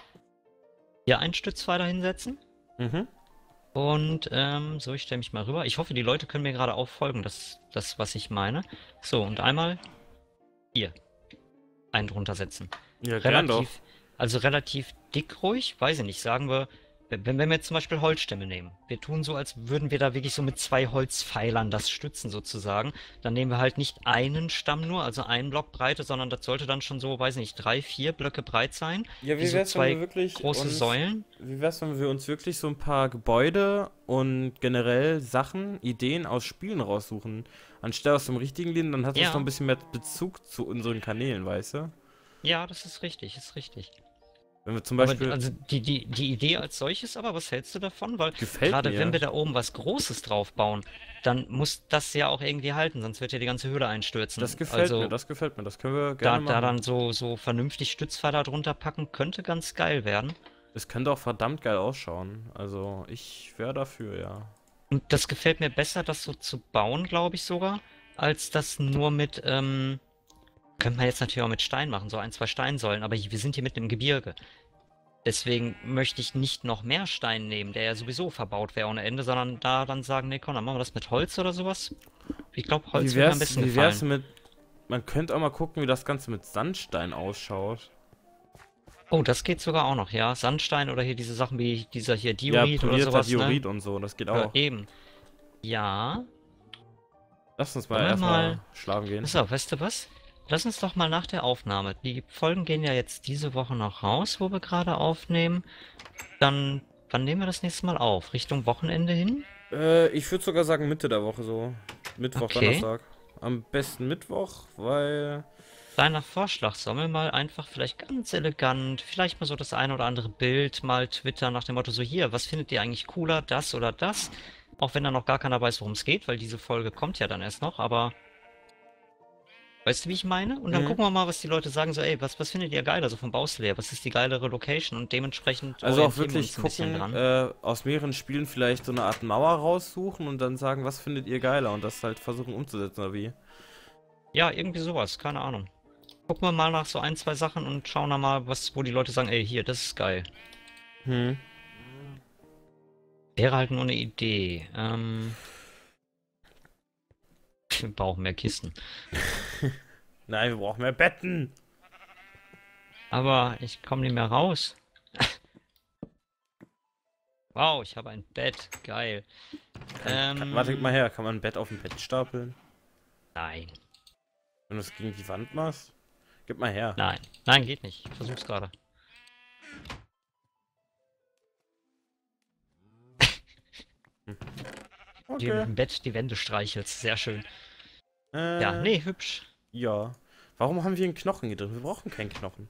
[SPEAKER 2] hier einen Stützpfeiler hinsetzen.
[SPEAKER 1] Mhm.
[SPEAKER 2] Und ähm, so, ich stelle mich mal rüber. Ich hoffe, die Leute können mir gerade auch folgen, das, das, was ich meine. So, und einmal hier einen drunter setzen.
[SPEAKER 1] Ja, gern doch.
[SPEAKER 2] Relativ, also relativ dick ruhig, weiß ich nicht, sagen wir, wenn, wenn wir jetzt zum Beispiel Holzstämme nehmen. Wir tun so, als würden wir da wirklich so mit zwei Holzpfeilern das stützen sozusagen. Dann nehmen wir halt nicht einen Stamm nur, also einen Block Breite, sondern das sollte dann schon so, weiß ich nicht, drei, vier Blöcke breit sein.
[SPEAKER 1] Ja,
[SPEAKER 2] Wie
[SPEAKER 1] wie
[SPEAKER 2] so
[SPEAKER 1] wär's, wenn
[SPEAKER 2] zwei
[SPEAKER 1] wir wirklich
[SPEAKER 2] große
[SPEAKER 1] uns,
[SPEAKER 2] Säulen.
[SPEAKER 1] wie wär's, wenn wir uns wirklich so ein paar Gebäude und generell Sachen, Ideen aus Spielen raussuchen, anstelle aus dem richtigen Leben, dann hat das
[SPEAKER 2] Ja.
[SPEAKER 1] noch ein bisschen mehr Bezug zu unseren Kanälen, weißt du?
[SPEAKER 2] Ja, das ist richtig, ist richtig.
[SPEAKER 1] Wenn wir zum
[SPEAKER 2] Aber
[SPEAKER 1] Beispiel,
[SPEAKER 2] also die, die, die Idee als solches, aber was hältst du davon? Weil
[SPEAKER 1] gefällt
[SPEAKER 2] gerade
[SPEAKER 1] mir.
[SPEAKER 2] wenn wir da oben was Großes drauf bauen, dann muss das ja auch irgendwie halten, sonst wird ja die ganze Höhle einstürzen.
[SPEAKER 1] Das gefällt
[SPEAKER 2] also
[SPEAKER 1] mir, das gefällt mir, das können wir
[SPEAKER 2] da,
[SPEAKER 1] gerne
[SPEAKER 2] da
[SPEAKER 1] machen.
[SPEAKER 2] dann so, so vernünftig Stützpfeiler drunter packen, könnte ganz geil werden.
[SPEAKER 1] Es könnte auch verdammt geil ausschauen. Also, ich wäre dafür, ja.
[SPEAKER 2] Und das gefällt mir besser, das so zu bauen, glaube ich sogar, als das nur mit, ähm, könnte man jetzt natürlich auch mit Stein machen, so ein, zwei Steinsäulen, aber wir sind hier mitten im Gebirge. Deswegen möchte ich nicht noch mehr Stein nehmen, der ja sowieso verbaut wäre ohne Ende, sondern da dann sagen, nee, komm, dann machen wir das mit Holz oder sowas. Ich glaube, Holz
[SPEAKER 1] Wie
[SPEAKER 2] würde mir am
[SPEAKER 1] wär's,
[SPEAKER 2] besten
[SPEAKER 1] wie wär's
[SPEAKER 2] gefallen.
[SPEAKER 1] mit, man könnte auch mal gucken, wie das Ganze mit Sandstein ausschaut.
[SPEAKER 2] Oh, das geht sogar auch noch, ja. Sandstein oder hier diese Sachen wie dieser hier
[SPEAKER 1] Ja,
[SPEAKER 2] Diorit oder
[SPEAKER 1] polierter
[SPEAKER 2] sowas,
[SPEAKER 1] Diorit
[SPEAKER 2] ne?
[SPEAKER 1] und so, das geht
[SPEAKER 2] Ja,
[SPEAKER 1] auch.
[SPEAKER 2] eben. Ja.
[SPEAKER 1] Lass uns mal
[SPEAKER 2] Wollen wir
[SPEAKER 1] erstmal
[SPEAKER 2] mal-
[SPEAKER 1] schlafen gehen.
[SPEAKER 2] Pass auf, weißt du was? Lass uns doch mal nach der Aufnahme. Die Folgen gehen ja jetzt diese Woche noch raus, wo wir gerade aufnehmen. Dann, wann nehmen wir das nächste Mal auf? Richtung Wochenende hin?
[SPEAKER 1] Äh, ich würde sogar sagen Mitte der Woche so. Mittwoch,
[SPEAKER 2] Okay.
[SPEAKER 1] Donnerstag. Am besten Mittwoch, weil...
[SPEAKER 2] Kleiner Vorschlag, sollen wir mal einfach vielleicht ganz elegant, vielleicht mal so das eine oder andere Bild mal twittern nach dem Motto so hier, was findet ihr eigentlich cooler, das oder das? Auch wenn da noch gar keiner weiß, worum es geht, weil diese Folge kommt ja dann erst noch, aber weißt du, wie ich meine? Und dann
[SPEAKER 1] Mhm.
[SPEAKER 2] gucken wir mal, was die Leute sagen, so ey, was, was findet ihr geiler, so vom Baustil her, was ist die geilere Location und dementsprechend
[SPEAKER 1] Also auch
[SPEAKER 2] orientieren wir
[SPEAKER 1] wirklich
[SPEAKER 2] uns ein bisschen
[SPEAKER 1] gucken,
[SPEAKER 2] dran.
[SPEAKER 1] äh, aus mehreren Spielen vielleicht so eine Art Mauer raussuchen und dann sagen, was findet ihr geiler und das halt versuchen umzusetzen, oder wie?
[SPEAKER 2] Ja, irgendwie sowas, keine Ahnung. Gucken wir mal nach so ein, zwei Sachen und schauen dann mal, was, wo die Leute sagen, ey, hier, das ist geil.
[SPEAKER 1] Hm.
[SPEAKER 2] Wäre halt nur eine Idee. Ähm, wir brauchen mehr Kisten.
[SPEAKER 1] Nein, wir brauchen mehr Betten.
[SPEAKER 2] Aber ich komme nicht mehr raus. Wow, ich habe ein Bett. Geil.
[SPEAKER 1] Kann, kann,
[SPEAKER 2] Ähm,
[SPEAKER 1] warte mal her, kann man ein Bett auf dem Bett stapeln?
[SPEAKER 2] nein.
[SPEAKER 1] Wenn du es gegen die Wand machst? Gib mal her.
[SPEAKER 2] Nein. Nein, geht nicht. Ich versuch's gerade.
[SPEAKER 1] Hm.
[SPEAKER 2] Die mit
[SPEAKER 1] Okay.
[SPEAKER 2] dem Bett die Wände streichelst. Sehr schön. Ja,
[SPEAKER 1] Äh,
[SPEAKER 2] nee, hübsch.
[SPEAKER 1] ja. Warum haben wir einen Knochen hier drin? Wir brauchen keinen Knochen.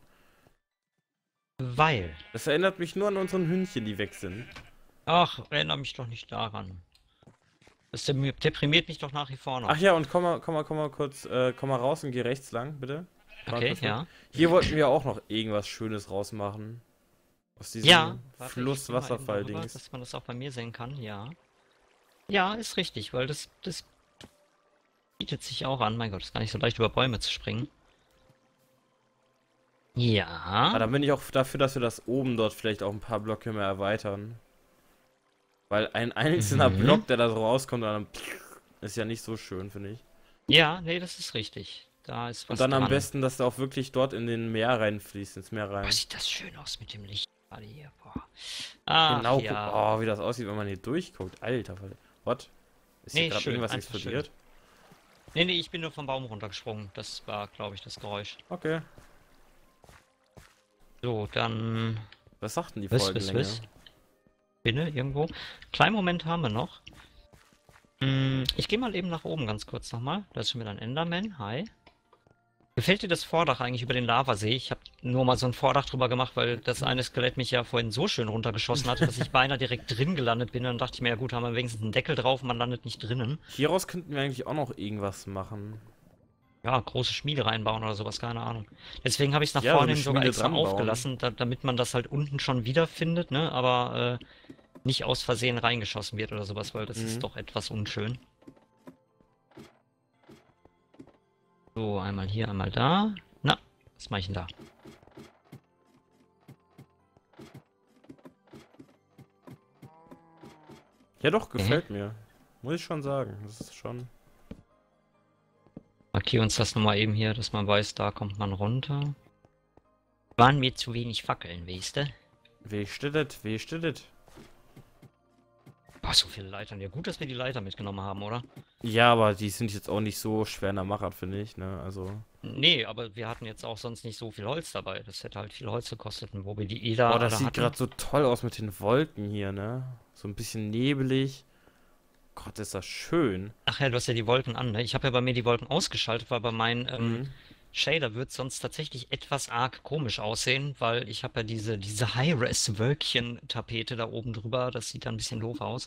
[SPEAKER 2] Weil.
[SPEAKER 1] Das erinnert mich nur an unseren Hündchen, die weg sind.
[SPEAKER 2] Ach, erinnere mich doch nicht daran. Das dem- deprimiert mich doch nach wie vor noch.
[SPEAKER 1] Ach ja, und komm mal, komm mal, komm mal kurz, äh, komm mal raus und geh rechts lang, bitte. Komm mal
[SPEAKER 2] Okay,
[SPEAKER 1] kurz lang.
[SPEAKER 2] ja.
[SPEAKER 1] Hier wollten wir auch noch irgendwas Schönes rausmachen. Aus diesem
[SPEAKER 2] Ja, warte, ich geh mal eben
[SPEAKER 1] Fluss-Wasserfall-Dings.
[SPEAKER 2] darüber, dass man das auch bei mir sehen kann, ja. Ja, ist richtig, weil das, das bietet sich auch an. Mein Gott, ist gar nicht so leicht über Bäume zu springen.
[SPEAKER 1] Ah,
[SPEAKER 2] Ja.
[SPEAKER 1] dann bin ich auch dafür, dass wir das oben dort vielleicht auch ein paar Blöcke mehr erweitern. Weil ein einzelner
[SPEAKER 2] Mhm.
[SPEAKER 1] Block, der da so rauskommt, dann ist ja nicht so schön, finde ich.
[SPEAKER 2] Ja, nee, das ist richtig. Da ist was
[SPEAKER 1] Und dann
[SPEAKER 2] dran.
[SPEAKER 1] am besten, dass der auch wirklich dort in den Meer reinfließt, ins Meer rein.
[SPEAKER 2] Oh, sieht das schön aus mit dem Licht gerade hier. Boah. Ach,
[SPEAKER 1] Genau,
[SPEAKER 2] ja.
[SPEAKER 1] guck, oh, wie das aussieht, wenn man hier durchguckt. Alter, what? Ist hier
[SPEAKER 2] Nee,
[SPEAKER 1] gerade
[SPEAKER 2] schön,
[SPEAKER 1] irgendwas
[SPEAKER 2] einfach
[SPEAKER 1] explodiert?
[SPEAKER 2] Nee, nee, ich bin nur vom Baum runtergesprungen. Das war, glaube ich, das Geräusch.
[SPEAKER 1] Okay.
[SPEAKER 2] So, dann...
[SPEAKER 1] Was sagt denn die
[SPEAKER 2] Was, was,
[SPEAKER 1] Folgenlänge?
[SPEAKER 2] was? Binne irgendwo. Kleinen Moment haben wir noch. Hm, ich gehe mal eben nach oben ganz kurz nochmal. Da ist schon wieder ein Enderman. Hi. Gefällt dir das Vordach eigentlich über den Lavasee? Ich habe nur mal so ein Vordach drüber gemacht, weil das eine Skelett mich ja vorhin so schön runtergeschossen hatte, dass ich beinahe direkt drin gelandet bin. Dann dachte ich mir, ja gut, haben wir wenigstens einen Deckel drauf, man landet nicht drinnen.
[SPEAKER 1] Hieraus könnten wir eigentlich auch noch irgendwas machen.
[SPEAKER 2] Ja, große Schmiede reinbauen oder sowas, keine Ahnung. Deswegen habe ich es nach
[SPEAKER 1] Ja, so
[SPEAKER 2] vorne
[SPEAKER 1] eine
[SPEAKER 2] hin sogar
[SPEAKER 1] Schmiede
[SPEAKER 2] extra
[SPEAKER 1] dranbauen.
[SPEAKER 2] aufgelassen, da, damit man das halt unten schon wiederfindet, ne? Aber äh, nicht aus Versehen reingeschossen wird oder sowas, weil das
[SPEAKER 1] Mhm.
[SPEAKER 2] ist doch etwas unschön. So, einmal hier, einmal da. Na, was mache ich denn da?
[SPEAKER 1] Ja doch, gefällt mir. Muss ich schon sagen. Das ist schon...
[SPEAKER 2] Markiere uns das nochmal eben hier, dass man weiß, da kommt man runter. Waren mir zu wenig Fackeln, weißt du?
[SPEAKER 1] Wie steht das? Wie steht das?
[SPEAKER 2] Boah, so viele Leitern. Ja, gut, dass wir die Leiter mitgenommen haben, oder?
[SPEAKER 1] Ja, aber die sind jetzt auch nicht so schwer in der Machart, finde ich, ne? Also...
[SPEAKER 2] Nee, aber wir hatten jetzt auch sonst nicht so viel Holz dabei. Das hätte halt viel Holz gekostet, und wo wir die Eder
[SPEAKER 1] Boah, das
[SPEAKER 2] alle
[SPEAKER 1] sieht
[SPEAKER 2] hatten.
[SPEAKER 1] gerade so toll aus mit den Wolken hier, ne? So ein bisschen nebelig. Gott, ist das schön.
[SPEAKER 2] Ach ja, du hast ja die Wolken an, ne? Ich habe ja bei mir die Wolken ausgeschaltet, weil bei meinen ähm,
[SPEAKER 1] Mhm.
[SPEAKER 2] Shader wird sonst tatsächlich etwas arg komisch aussehen, weil ich habe ja diese, diese High-Res-Wölkchen-Tapete da oben drüber. Das sieht dann ein bisschen doof aus.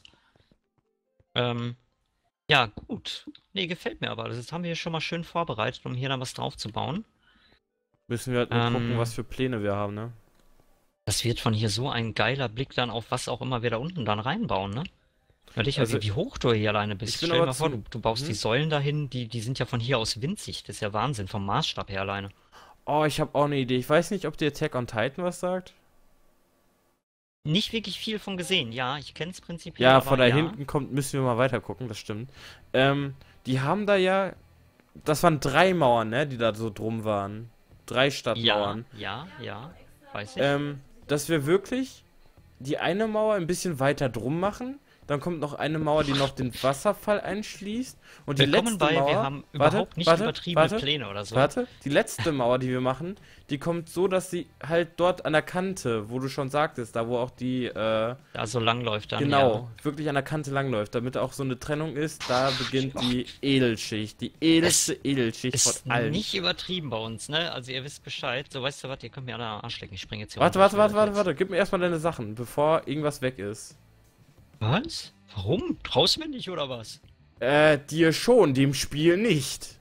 [SPEAKER 2] Ähm, ja, gut. Nee, gefällt mir aber. Das haben wir hier schon mal schön vorbereitet, um hier dann was drauf zu bauen.
[SPEAKER 1] Müssen wir halt nur gucken,
[SPEAKER 2] Ähm,
[SPEAKER 1] was für Pläne wir haben, ne?
[SPEAKER 2] Das wird von hier so ein geiler Blick dann auf was auch immer wir da unten dann reinbauen, ne? Hör dich,
[SPEAKER 1] Also,
[SPEAKER 2] wie, wie hoch du hier alleine bist.
[SPEAKER 1] ich bin
[SPEAKER 2] Stell dir
[SPEAKER 1] aber
[SPEAKER 2] mal vor,
[SPEAKER 1] zu-
[SPEAKER 2] du, du baust
[SPEAKER 1] Hm?
[SPEAKER 2] die Säulen dahin, die, die sind ja von hier aus winzig. Das ist ja Wahnsinn, vom Maßstab her alleine.
[SPEAKER 1] Oh, ich habe auch eine Idee. Ich weiß nicht, ob dir Attack on Titan was sagt.
[SPEAKER 2] Nicht wirklich viel von gesehen, ja, ich kenne es prinzipiell,
[SPEAKER 1] Ja,
[SPEAKER 2] aber
[SPEAKER 1] von da
[SPEAKER 2] ja.
[SPEAKER 1] hinten kommt, müssen wir mal weiter gucken, das stimmt. Ähm, die haben da ja, das waren drei Mauern, ne, die da so drum waren. Drei
[SPEAKER 2] Ja,
[SPEAKER 1] Stadtmauern.
[SPEAKER 2] ja, ja, weiß ich.
[SPEAKER 1] Ähm, dass wir wirklich die eine Mauer ein bisschen weiter drum machen. Dann kommt noch eine Mauer, die noch den Wasserfall einschließt. Und die
[SPEAKER 2] Willkommen
[SPEAKER 1] letzte
[SPEAKER 2] bei,
[SPEAKER 1] Mauer.
[SPEAKER 2] wir haben
[SPEAKER 1] warte,
[SPEAKER 2] überhaupt nicht
[SPEAKER 1] warte,
[SPEAKER 2] übertriebene
[SPEAKER 1] warte,
[SPEAKER 2] Pläne oder so.
[SPEAKER 1] Warte, die letzte Mauer, die wir machen, die kommt so, dass sie halt dort an der Kante, wo du schon sagtest, da wo auch die, äh,
[SPEAKER 2] Da so lang läuft dann,
[SPEAKER 1] genau, wirklich an der Kante langläuft, damit auch so eine Trennung ist, da beginnt die Edelschicht, die edelste
[SPEAKER 2] Es
[SPEAKER 1] Edelschicht
[SPEAKER 2] Ist
[SPEAKER 1] von allen.
[SPEAKER 2] nicht übertrieben bei uns, ne? Also ihr wisst Bescheid. So, weißt du was, ihr könnt mir alle am Arsch lecken. Ich springe jetzt hier
[SPEAKER 1] Warte,
[SPEAKER 2] runter.
[SPEAKER 1] warte,
[SPEAKER 2] Ich will
[SPEAKER 1] warte,
[SPEAKER 2] das
[SPEAKER 1] warte,
[SPEAKER 2] jetzt.
[SPEAKER 1] warte, gib mir erstmal deine Sachen, bevor irgendwas weg ist.
[SPEAKER 2] Was? Warum? Traust du mir nicht, oder was?
[SPEAKER 1] Äh, dir schon, dem Spiel nicht.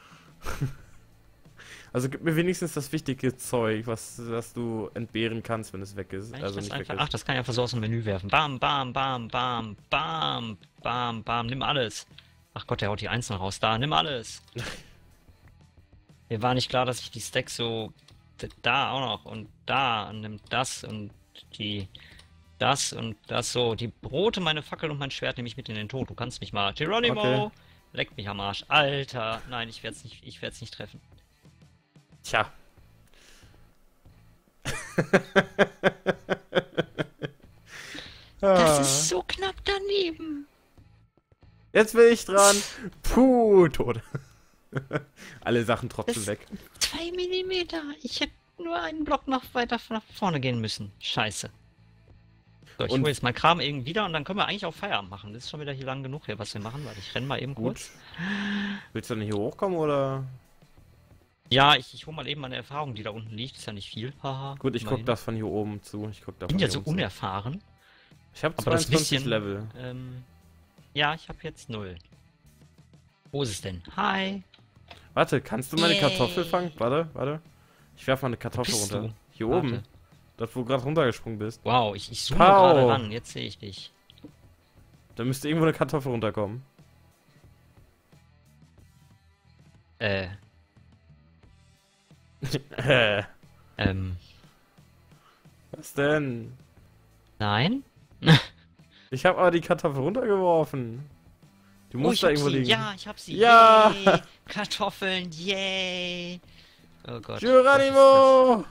[SPEAKER 1] Also gib mir wenigstens das wichtige Zeug, was, was du entbehren kannst, wenn es weg ist.
[SPEAKER 2] Kann ich
[SPEAKER 1] Also
[SPEAKER 2] das
[SPEAKER 1] nicht
[SPEAKER 2] einfach...
[SPEAKER 1] weg
[SPEAKER 2] Ach,
[SPEAKER 1] ist.
[SPEAKER 2] das kann ich einfach so aus dem Menü werfen. Bam, bam, bam, bam, bam, bam, bam. Nimm alles. Ach Gott, der haut die Einzelnen raus. Da, nimm alles. Mir war nicht klar, dass ich die Stacks so... Da auch noch und da. Und nimm das und die... Das und das so. Die Brote, meine Fackel und mein Schwert nehme ich mit in den Tod. Du kannst mich mal. Geronimo!
[SPEAKER 1] Okay.
[SPEAKER 2] Leck mich am Arsch. Alter. Nein, ich werde es nicht, ich werde es nicht treffen.
[SPEAKER 1] Tja.
[SPEAKER 2] Das ist so knapp daneben.
[SPEAKER 1] Jetzt bin ich dran. Puh, tot. Alle Sachen trotzdem
[SPEAKER 2] Das-
[SPEAKER 1] weg.
[SPEAKER 2] Zwei Millimeter. Ich hätte nur einen Block noch weiter nach vorne gehen müssen. Scheiße. So, ich
[SPEAKER 1] Und-
[SPEAKER 2] hole jetzt mal Kram eben wieder und dann können wir eigentlich auch Feierabend machen. Das ist schon wieder hier lang genug hier, was wir machen, weil ich renne mal eben
[SPEAKER 1] Gut.
[SPEAKER 2] kurz.
[SPEAKER 1] Willst du denn hier hochkommen oder?
[SPEAKER 2] Ja, ich, ich hole mal eben meine Erfahrung, die da unten liegt. Ist ja nicht viel. Haha.
[SPEAKER 1] Gut, ich guck
[SPEAKER 2] immerhin.
[SPEAKER 1] das von hier oben zu. Ich guck da
[SPEAKER 2] Ich bin
[SPEAKER 1] von
[SPEAKER 2] ja
[SPEAKER 1] hier
[SPEAKER 2] so
[SPEAKER 1] oben zu.
[SPEAKER 2] unerfahren.
[SPEAKER 1] Ich habe
[SPEAKER 2] Aber das
[SPEAKER 1] zweiundzwanzig
[SPEAKER 2] bisschen-
[SPEAKER 1] Level.
[SPEAKER 2] Ähm, ja, ich habe jetzt null. Wo ist es denn? Hi.
[SPEAKER 1] Warte, kannst du meine
[SPEAKER 2] Yay.
[SPEAKER 1] Kartoffel fangen? Warte, warte. Ich werfe mal eine Kartoffel
[SPEAKER 2] bist
[SPEAKER 1] runter.
[SPEAKER 2] du?
[SPEAKER 1] Hier
[SPEAKER 2] Warte.
[SPEAKER 1] oben. Das, wo du gerade runtergesprungen bist.
[SPEAKER 2] Wow, ich, ich zoome
[SPEAKER 1] Pow.
[SPEAKER 2] gerade ran. Jetzt sehe ich dich.
[SPEAKER 1] Da müsste irgendwo eine Kartoffel runterkommen.
[SPEAKER 2] Äh,
[SPEAKER 1] Äh,
[SPEAKER 2] ähm,
[SPEAKER 1] was denn?
[SPEAKER 2] nein?
[SPEAKER 1] Ich habe aber die Kartoffel runtergeworfen. Die
[SPEAKER 2] Oh,
[SPEAKER 1] muss
[SPEAKER 2] ich
[SPEAKER 1] da
[SPEAKER 2] hab
[SPEAKER 1] irgendwo
[SPEAKER 2] sie.
[SPEAKER 1] liegen.
[SPEAKER 2] Ja, ich hab sie.
[SPEAKER 1] Ja.
[SPEAKER 2] Yay. Kartoffeln, yay. Oh Gott.
[SPEAKER 1] Geronimo!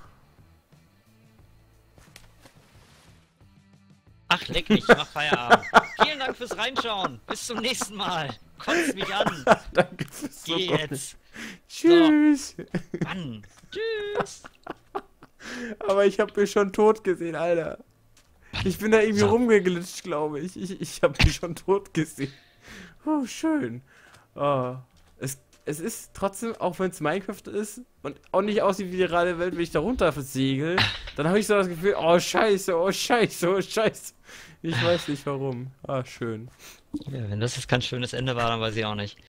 [SPEAKER 2] Ach, leck mich, ich mach Feierabend. Vielen Dank fürs Reinschauen. Bis zum nächsten Mal. Kotzt mich an.
[SPEAKER 1] Danke fürs
[SPEAKER 2] Geh
[SPEAKER 1] Zugucken.
[SPEAKER 2] jetzt.
[SPEAKER 1] Tschüss.
[SPEAKER 2] Mann. Tschüss.
[SPEAKER 1] Aber ich habe mich schon tot gesehen, Alter. Ich bin da irgendwie
[SPEAKER 2] So.
[SPEAKER 1] rumgeglitscht, glaube ich. Ich, ich habe mich schon tot gesehen. Oh, schön. Oh. Es, es ist trotzdem, auch wenn es Minecraft ist und auch nicht aussieht wie die reale Welt, wenn ich da runter segel, dann habe ich so das Gefühl, oh scheiße, oh scheiße, oh scheiße. Ich weiß nicht warum. Ah, schön.
[SPEAKER 2] Ja, wenn das jetzt kein schönes Ende war, dann weiß ich auch nicht.